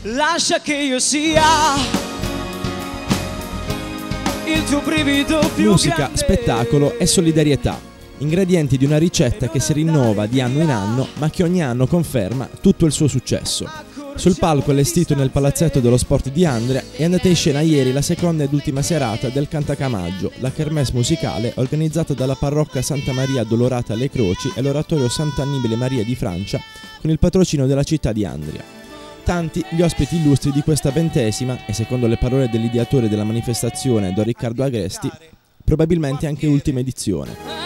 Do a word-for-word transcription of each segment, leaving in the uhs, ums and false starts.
lascia che io sia il tuo brivido più Musica, grande. spettacolo e solidarietà. Ingredienti di una ricetta che si rinnova di anno in anno, ma che ogni anno conferma tutto il suo successo. Sul palco allestito nel palazzetto dello sport di Andria è andata in scena ieri la seconda ed ultima serata del Cantacamaggio, la kermesse musicale organizzata dalla parrocchia Santa Maria Addolorata alle Croci e l'oratorio Sant'Annibale Maria di Francia con il patrocinio della città di Andria. Tanti gli ospiti illustri di questa ventesima e, secondo le parole dell'ideatore della manifestazione Don Riccardo Agresti, probabilmente anche ultima edizione.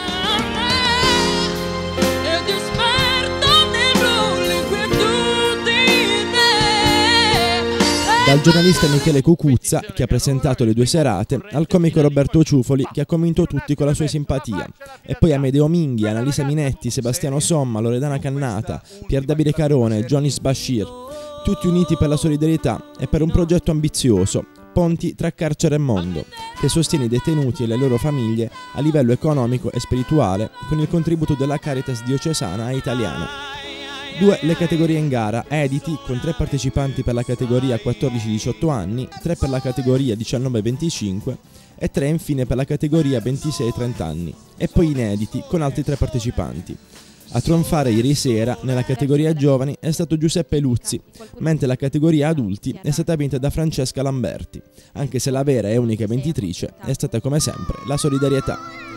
Dal giornalista Michele Cucuzza, che ha presentato le due serate, al comico Roberto Ciufoli, che ha convinto tutti con la sua simpatia, e poi Amedeo Minghi, Annalisa Minetti, Sebastiano Somma, Loredana Cannata, Pier Davide Carone, Jonis Bashir, tutti uniti per la solidarietà e per un progetto ambizioso, Ponti tra carcere e mondo, che sostiene i detenuti e le loro famiglie a livello economico e spirituale con il contributo della Caritas diocesana e italiana. Due le categorie in gara, editi con tre partecipanti per la categoria quattordici diciotto anni, tre per la categoria diciannove venticinque e tre infine per la categoria ventisei trenta anni, e poi inediti con altri tre partecipanti. A trionfare ieri sera nella categoria giovani è stato Giuseppe Luzzi, mentre la categoria adulti è stata vinta da Francesca Lamberti, anche se la vera e unica vincitrice è stata come sempre la solidarietà.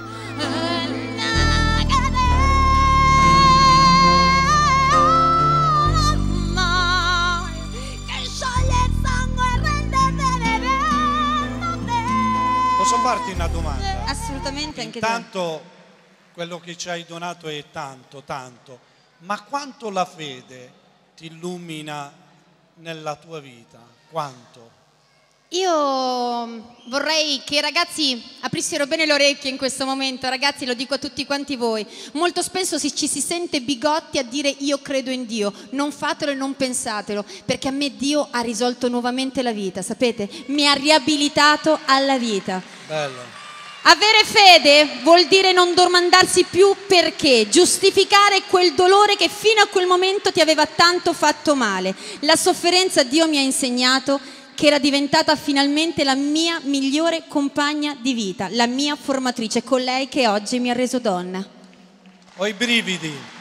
Posso farti una domanda? Assolutamente, anche Intanto quello che ci hai donato è tanto, tanto, ma quanto la fede ti illumina nella tua vita? Quanto? Io vorrei che i ragazzi aprissero bene le orecchie in questo momento. Ragazzi, lo dico a tutti quanti voi, molto spesso si, ci si sente bigotti a dire io credo in Dio. Non fatelo e non pensatelo, perché a me Dio ha risolto nuovamente la vita, sapete? Mi ha riabilitato alla vita. Bello. Avere fede vuol dire non domandarsi più perché, giustificare quel dolore che fino a quel momento ti aveva tanto fatto male. La sofferenza, Dio mi ha insegnato che era diventata finalmente la mia migliore compagna di vita, la mia formatrice, con lei che oggi mi ha reso donna. Ho i brividi.